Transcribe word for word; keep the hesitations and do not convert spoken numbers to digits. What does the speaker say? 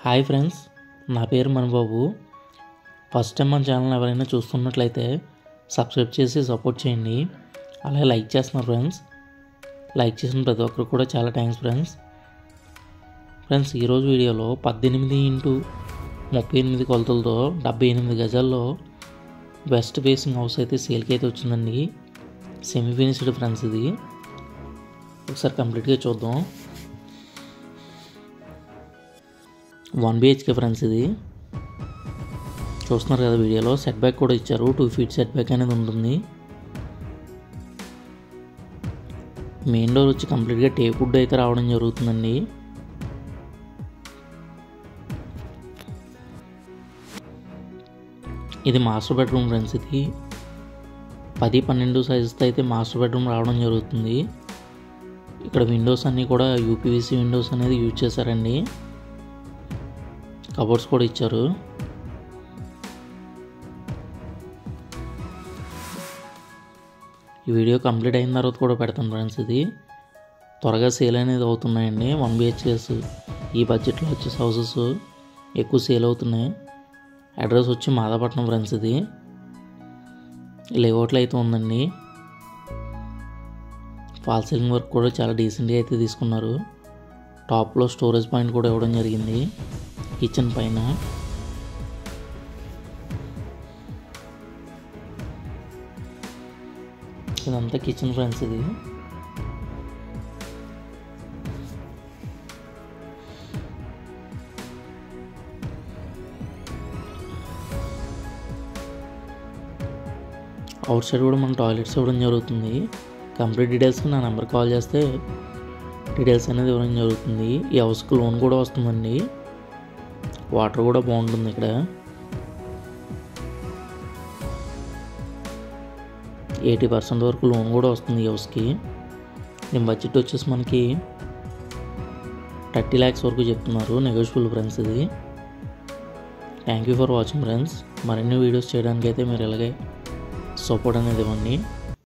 Hi friends, నా పేరు Manibabu. First time మన ఛానల్ ఎవరైనా చూస్తున్నట్లయితే సబ్స్క్రైబ్ చేసి సపోర్ట్ చేయండి. అలాగే లైక్ చేస్తున్నారు ఫ్రెండ్స్. లైక్ చేసిన ప్రతి ఒక్కరు కూడా చాలా థ్యాంక్స్ ఫ్రెండ్స్. ఫ్రెండ్స్ ఈరోజు వీడియోలో పద్దెనిమిది ఇంటూ ముప్పై ఎనిమిది కొలతలతో డెబ్బై ఎనిమిది గజాల్లో వెస్ట్ ఫేసింగ్ హౌస్ అయితే సేల్కి అయితే వచ్చిందండి. Semi finished friends. ఇది ఒకసారి కంప్లీట్గా చూద్దాం. One BHK friends. ఇది చూస్తున్నారు కదా వీడియోలో. సెట్ బ్యాక్ కూడా ఇచ్చారు. టూ ఫీట్ సెట్ బ్యాక్ అనేది ఉంటుంది. మెయిన్ డోర్ వచ్చి కంప్లీట్గా టేప్ వుడ్ అయితే రావడం జరుగుతుందండి. ఇది మాస్టర్ బెడ్రూమ్ ఫ్రెండ్స్. ఇది పది పన్నెండు సైజుతో అయితే మాస్టర్ బెడ్రూమ్ రావడం జరుగుతుంది. ఇక్కడ విండోస్ అన్నీ కూడా యూపీవీసీ విండోస్ అనేది యూజ్ చేశారండి. కబోర్డ్స్ కూడా ఇచ్చారు. ఈ వీడియో కంప్లీట్ అయిన తర్వాత కూడా పెడతాను ఫ్రెండ్స్. ఇది త్వరగా సేల్ అనేది అవుతున్నాయండి. వన్ బిహెచ్కేస్ ఈ బడ్జెట్లో వచ్చే హౌసెస్ ఎక్కువ సేల్ అవుతున్నాయి. అడ్రస్ వచ్చి మాదాపట్నం ఫ్రెండ్స్. ఇది లేఅవుట్లో అయితే ఉందండి. ఫాల్ సీలింగ్ వర్క్ కూడా చాలా డీసెంట్గా అయితే తీసుకున్నారు. టాప్లో స్టోరేజ్ పాయింట్ కూడా ఇవ్వడం జరిగింది కిచెన్ పైన. ఇదంతా కిచెన్ ఫ్రెండ్స్. ఇది అవుట్ సైడ్ కూడా మన టాయిలెట్స్ ఇవ్వడం జరుగుతుంది. కంప్లీట్ డీటెయిల్స్ నా నెంబర్ కాల్ చేస్తే డీటెయిల్స్ అనేది ఇవ్వడం జరుగుతుంది. ఈ హౌస్కి లోన్ కూడా వస్తుందండి. వాటర్ కూడా బాగుంటుంది ఇక్కడ. ఎయిటీ పర్సెంట్ వరకు లోన్ కూడా వస్తుంది ఈ హౌస్కి. దీని బడ్జెట్ వచ్చేసి మనకి థర్టీ ల్యాక్స్ వరకు చెప్తున్నారు. Negotiable friends. ఇది thank you for watching friends. మరిన్ని వీడియోస్ చేయడానికి అయితే మీరు ఇలాగే సపోర్ట్ అనేది ఇవ్వండి.